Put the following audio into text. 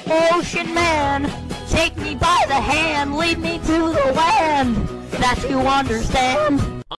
Ocean man, take me by the hand, lead me to the land that you understand.